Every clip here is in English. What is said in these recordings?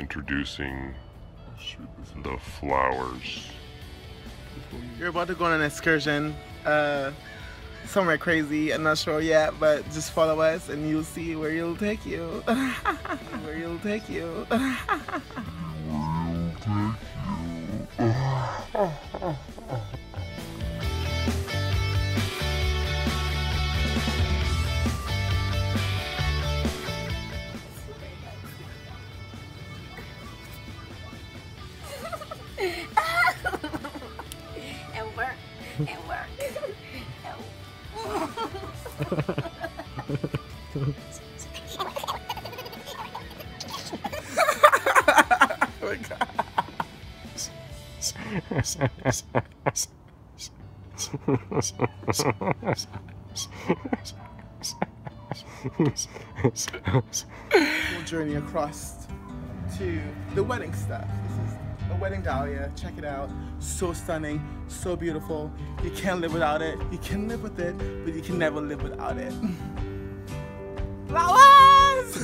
introducing the flowers. You're about to go on an excursion somewhere crazy. I'm not sure yet, but just follow us and you'll see where it'll take you. Where it'll take you. It worked. Oh my God. We'll journey across to the wedding stuff. This is a wedding dahlia. Check it out. So stunning, so beautiful. You can't live without it. You can live with it, but you can never live without it. Flowers!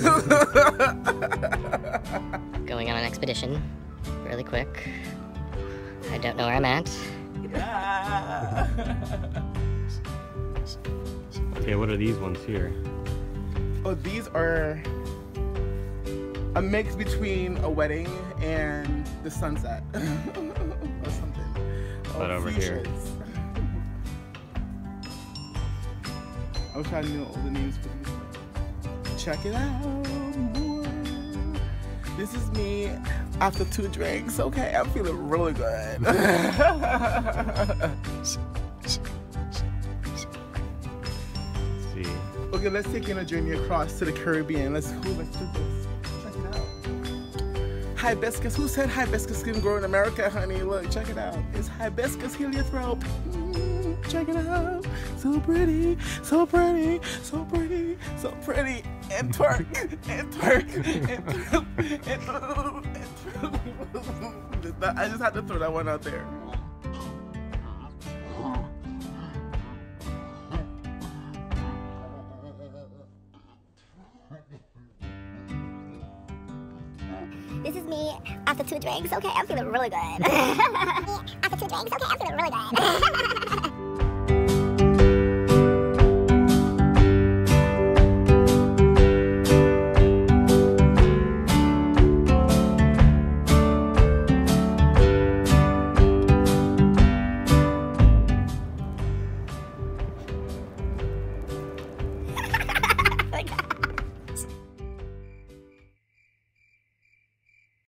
Going on an expedition, really quick. I don't know where I'm at. Yeah. Okay, what are these ones here? Oh, these are a mix between a wedding and the sunset. Or something. But over here. I wish I knew all the names for these. Check it out. More. This is me after 2 drinks. Okay, I'm feeling really good. See. Okay, let's take in a journey across to the Caribbean. Let's do this. Check it out. Hibiscus. Who said hibiscus can grow in America, honey? Look, check it out. It's hibiscus heliotrope. Check it out. So pretty, so pretty, so pretty, so pretty. And twerk, and twerk, and twerk, and twerk, and twerk. I just had to throw that one out there. This is me after 2 drinks. Okay, I'm feeling really good. After 2 drinks. Okay, I'm feeling really good.